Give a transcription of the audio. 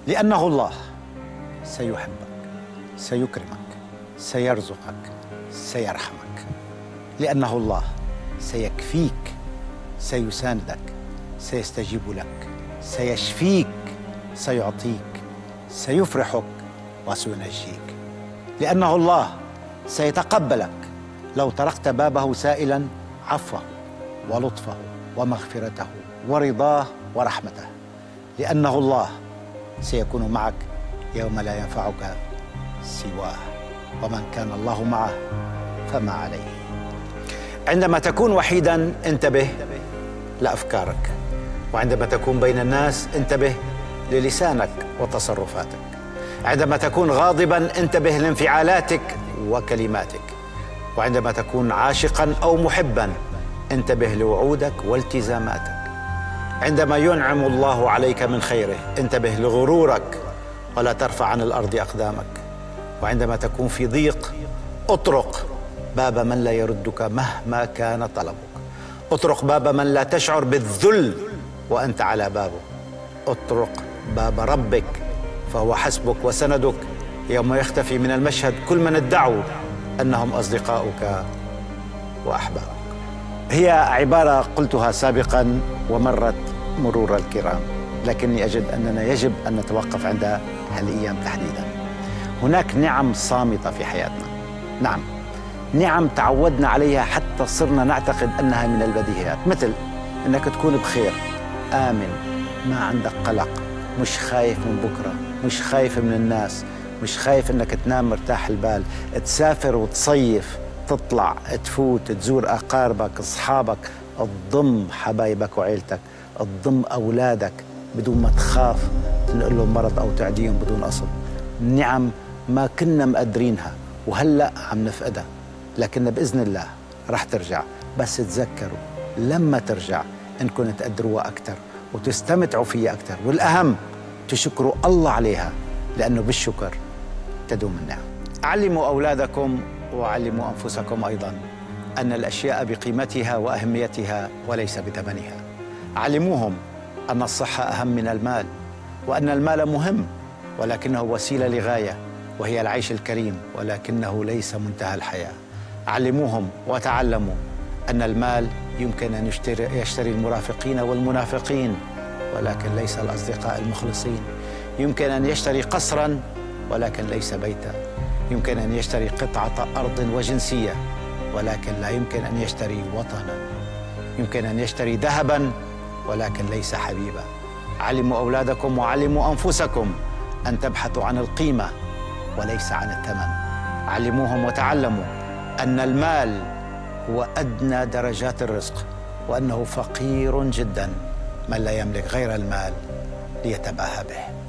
لأنه الله سيحبك، سيكرمك، سيرزقك، سيرحمك. لأنه الله سيكفيك، سيساندك، سيستجيب لك، سيشفيك، سيعطيك، سيفرحك وسينجيك. لأنه الله سيتقبلك لو طرقت بابه سائلا عفوه ولطفه ومغفرته ورضاه ورحمته. لأنه الله سيكون معك يوم لا ينفعك سواه، ومن كان الله معه فما عليه. عندما تكون وحيدا انتبه لأفكارك، وعندما تكون بين الناس انتبه للسانك وتصرفاتك. عندما تكون غاضبا انتبه لانفعالاتك وكلماتك، وعندما تكون عاشقا أو محبا انتبه لوعودك والتزاماتك. عندما ينعم الله عليك من خيره انتبه لغرورك ولا ترفع عن الأرض أقدامك. وعندما تكون في ضيق اطرق باب من لا يردك مهما كان طلبك. اطرق باب من لا تشعر بالذل وأنت على بابه. اطرق باب ربك فهو حسبك وسندك يوم يختفي من المشهد كل من ادعوا أنهم أصدقاؤك وأحبابك. هي عبارة قلتها سابقا ومرت مرور الكرام، لكني أجد أننا يجب أن نتوقف عند هالأيام تحديدا. هناك نعم صامتة في حياتنا، نعم، نعم تعودنا عليها حتى صرنا نعتقد أنها من البديهيات، مثل أنك تكون بخير، آمن، ما عندك قلق، مش خايف من بكرة، مش خايف من الناس، مش خايف أنك تنام مرتاح البال، تسافر وتصيف، تطلع، تفوت، تزور أقاربك، أصحابك، تضم حبايبك وعيلتك، تضم أولادك بدون ما تخاف تنقل لهم مرض أو تعديهم بدون قصد. نعم ما كنا مقدرينها وهلأ عم نفقدها، لكن بإذن الله رح ترجع. بس تذكروا لما ترجع إنكم تقدروها أكثر وتستمتعوا فيها أكثر، والأهم تشكروا الله عليها، لأنه بالشكر تدوم النعم. علموا أولادكم وعلموا أنفسكم أيضا أن الأشياء بقيمتها وأهميتها وليس بثمنها. علموهم أن الصحة أهم من المال، وأن المال مهم ولكنه وسيلة لغاية وهي العيش الكريم، ولكنه ليس منتهى الحياة. علموهم وتعلموا أن المال يمكن أن يشتري المرافقين والمنافقين ولكن ليس الأصدقاء المخلصين. يمكن أن يشتري قصرا ولكن ليس بيتا. يمكن أن يشتري قطعة أرض وجنسية ولكن لا يمكن أن يشتري وطنا. يمكن أن يشتري ذهبا ولكن ليس حبيبا. علموا أولادكم وعلموا أنفسكم أن تبحثوا عن القيمة وليس عن الثمن. علموهم وتعلموا أن المال هو أدنى درجات الرزق، وأنه فقير جدا من لا يملك غير المال ليتباهى به.